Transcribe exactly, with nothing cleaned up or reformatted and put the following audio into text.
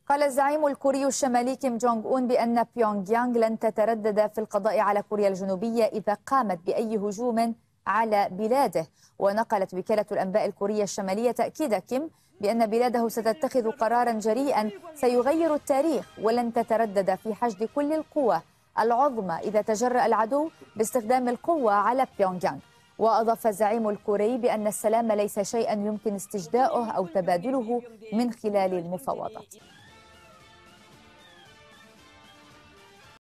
قال الزعيم الكوري الشمالي كيم جونغ أون بأن بيونغ يانغ لن تتردد في القضاء على كوريا الجنوبية إذا قامت بأي هجوم على بلاده. ونقلت وكالة الأنباء الكورية الشمالية تأكيد كيم بأن بلاده ستتخذ قرارا جريئا سيغير التاريخ، ولن تتردد في حشد كل القوى العظمى إذا تجرأ العدو باستخدام القوة على بيونغ يانغ. وأضاف الزعيم الكوري بأن السلام ليس شيئا يمكن استجداؤه أو تبادله من خلال المفاوضات.